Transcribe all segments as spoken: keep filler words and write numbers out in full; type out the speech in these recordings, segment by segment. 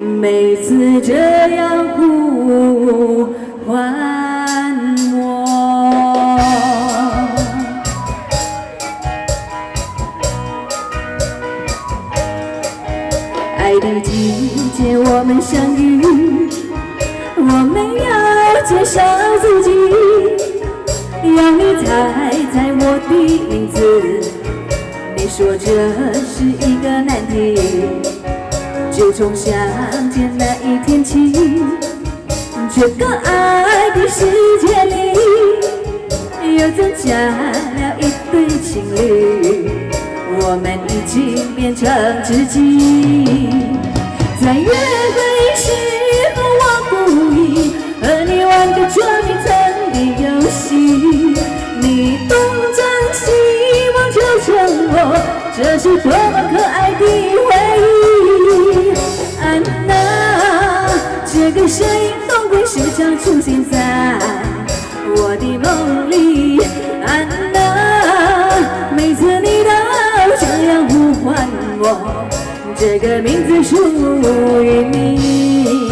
每次这样呼唤我。爱的季节，我们相遇，我们要介绍自己，要你猜猜我的名字。你说这是一个难题，就从相见那一天起，这个爱的世界里，又增加了一对情侣，我们已经变成知己。在约会时候，我故意和你玩个捉迷藏的游戏，你东张西望就成我，这是多么可爱的回忆。安娜，这个声音总会时常出现在我的梦里。安娜，每次你都这样呼唤我，这个名字属于你。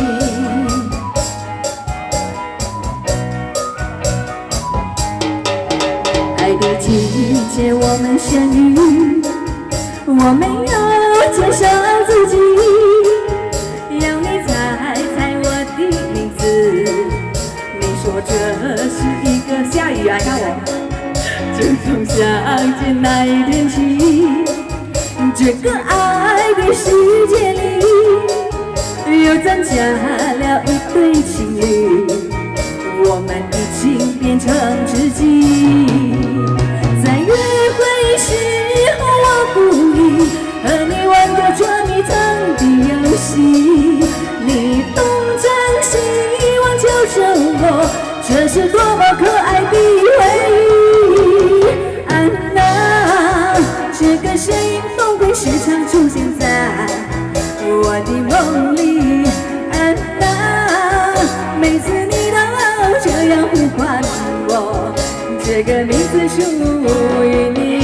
爱的季节，我们相遇，我们要介绍自己，要你猜猜我的名字。你说这是一个下雨啊，看我，就从相见那一天起，这个爱的世界里，又增加了一对情侣，我们已经变成知己。在约会时候，我故意和你玩个捉迷藏的游戏，你东张西望就成我，这是多么可爱的回忆。安娜，这个声音总会时常出现在我的梦里。安娜，每次你都这样呼唤我，这个名字属于你。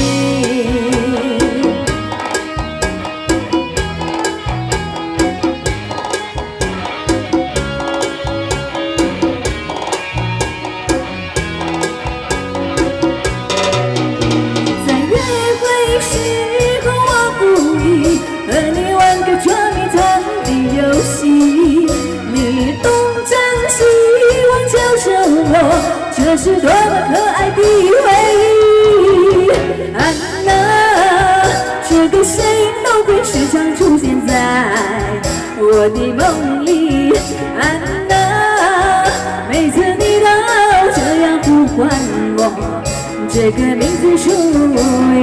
在约会时候，我故意和你玩个捉迷藏的游戏，你东张西望就成我，这是多么可爱的回忆。安娜，这个声音都会时常出现在我的梦里。安娜，每次你都这样呼唤我，这个名字属于